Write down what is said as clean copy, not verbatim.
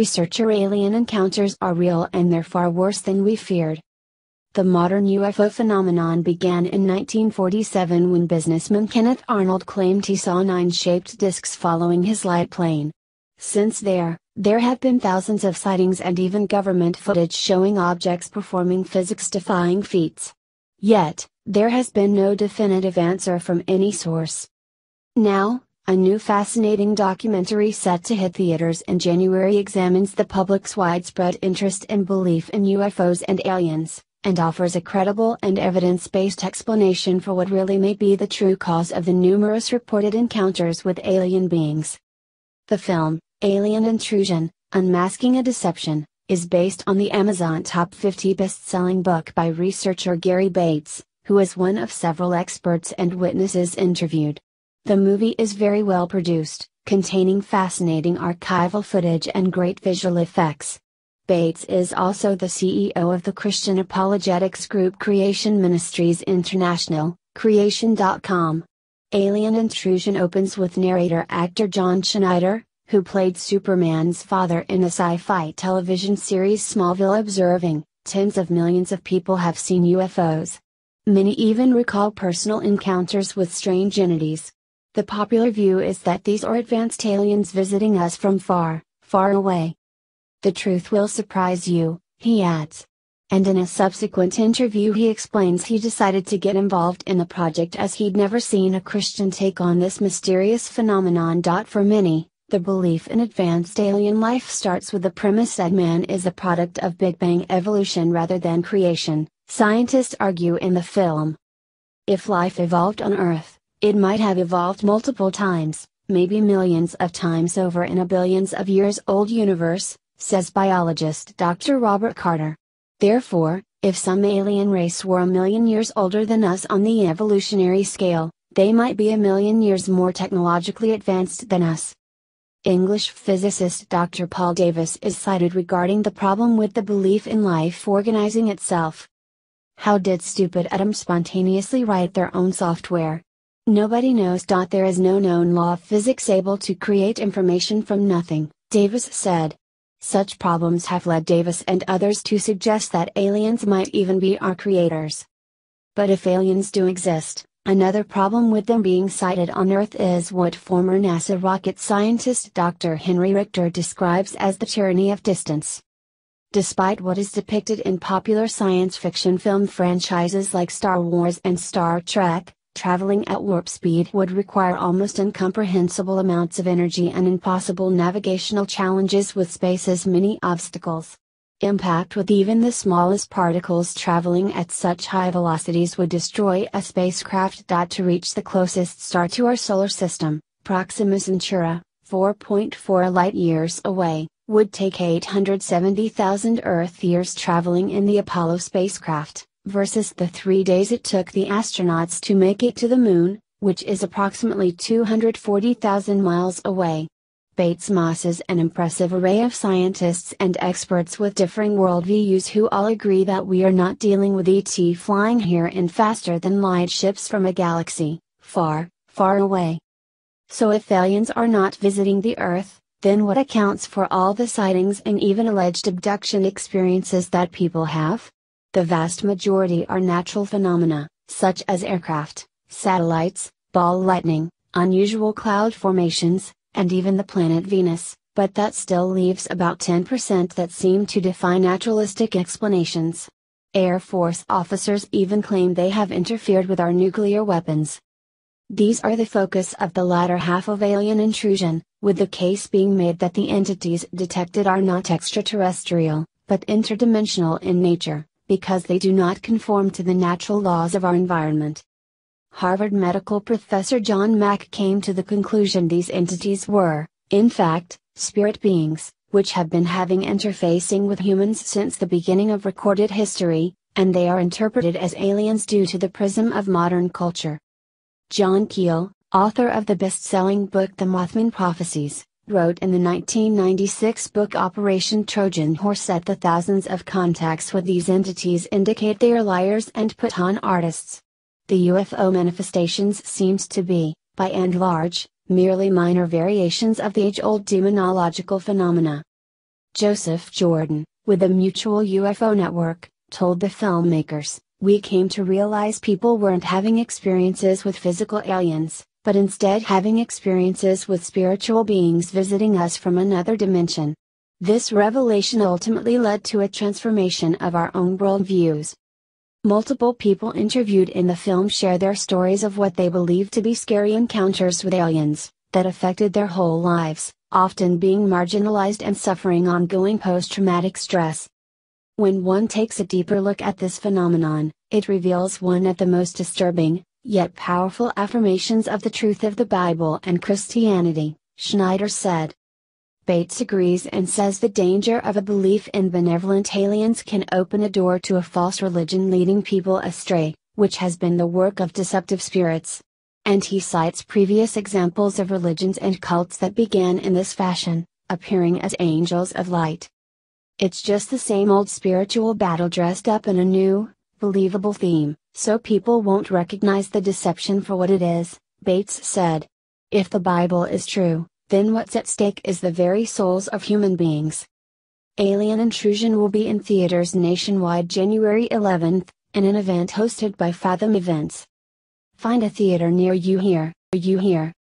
Researcher alien encounters are real and they're far worse than we feared. The modern UFO phenomenon began in 1947 when businessman Kenneth Arnold claimed he saw 9-shaped discs following his light plane. Since there have been thousands of sightings and even government footage showing objects performing physics-defying feats. Yet, there has been no definitive answer from any source. Now, a new fascinating documentary set to hit theaters in January examines the public's widespread interest and belief in UFOs and aliens, and offers a credible and evidence-based explanation for what really may be the true cause of the numerous reported encounters with alien beings. The film, Alien Intrusion: Unmasking a Deception, is based on the Amazon Top 50 best-selling book by researcher Gary Bates, who is one of several experts and witnesses interviewed. The movie is very well produced, containing fascinating archival footage and great visual effects. Bates is also the CEO of the Christian apologetics group Creation Ministries International, Creation.com. Alien Intrusion opens with narrator actor John Schneider, who played Superman's father in the sci-fi television series Smallville, observing, "Tens of millions of people have seen UFOs. Many even recall personal encounters with strange entities. The popular view is that these are advanced aliens visiting us from far, far away. The truth will surprise you," he adds. And in a subsequent interview he explains he decided to get involved in the project as he'd never seen a Christian take on this mysterious phenomenon. For many, the belief in advanced alien life starts with the premise that man is a product of Big Bang evolution rather than creation, scientists argue in the film. If life evolved on Earth, it might have evolved multiple times, maybe millions of times over in a billions of years old universe, says biologist Dr. Robert Carter. Therefore, if some alien race were a million years older than us on the evolutionary scale, they might be a million years more technologically advanced than us. English physicist Dr. Paul Davies is cited regarding the problem with the belief in life organizing itself. How did stupid atoms spontaneously write their own software? Nobody knows. There is no known law of physics able to create information from nothing, Davies said. Such problems have led Davies and others to suggest that aliens might even be our creators. But if aliens do exist, another problem with them being sighted on Earth is what former NASA rocket scientist Dr. Henry Richter describes as the tyranny of distance. Despite what is depicted in popular science fiction film franchises like Star Wars and Star Trek, traveling at warp speed would require almost incomprehensible amounts of energy and impossible navigational challenges with space's many obstacles. Impact with even the smallest particles traveling at such high velocities would destroy a spacecraft. To reach the closest star to our solar system, Proxima Centauri, 4.4 light-years away, would take 870,000 Earth years traveling in the Apollo spacecraft, versus the 3 days it took the astronauts to make it to the Moon, which is approximately 240,000 miles away. Bates masses an impressive array of scientists and experts with differing worldviews who all agree that we are not dealing with ET flying here in faster-than-light ships from a galaxy, far, far away. So if aliens are not visiting the Earth, then what accounts for all the sightings and even alleged abduction experiences that people have? The vast majority are natural phenomena, such as aircraft, satellites, ball lightning, unusual cloud formations, and even the planet Venus, but that still leaves about 10% that seem to defy naturalistic explanations. Air Force officers even claim they have interfered with our nuclear weapons. These are the focus of the latter half of Alien Intrusion, with the case being made that the entities detected are not extraterrestrial, but interdimensional in nature, because they do not conform to the natural laws of our environment. Harvard medical professor John Mack came to the conclusion these entities were, in fact, spirit beings, which have been having interfacing with humans since the beginning of recorded history, and they are interpreted as aliens due to the prism of modern culture. John Keel, author of the best-selling book The Mothman Prophecies, wrote in the 1996 book Operation Trojan Horse that the thousands of contacts with these entities indicate they are liars and put-on artists. The UFO manifestations seems to be, by and large, merely minor variations of the age-old demonological phenomena. Joseph Jordan, with the Mutual UFO Network, told the filmmakers, "We came to realize people weren't having experiences with physical aliens, but instead having experiences with spiritual beings visiting us from another dimension." This revelation ultimately led to a transformation of our own worldviews. Multiple people interviewed in the film share their stories of what they believe to be scary encounters with aliens, that affected their whole lives, often being marginalized and suffering ongoing post-traumatic stress. When one takes a deeper look at this phenomenon, it reveals one of the most disturbing, yet powerful affirmations of the truth of the Bible and Christianity, Schneider said. Bates agrees and says the danger of a belief in benevolent aliens can open a door to a false religion leading people astray, which has been the work of deceptive spirits. And he cites previous examples of religions and cults that began in this fashion, appearing as angels of light. It's just the same old spiritual battle dressed up in a new, believable theme, so people won't recognize the deception for what it is, Bates said. If the Bible is true, then what's at stake is the very souls of human beings. Alien Intrusion will be in theaters nationwide January 11th, in an event hosted by Fathom Events. Find a theater near you here.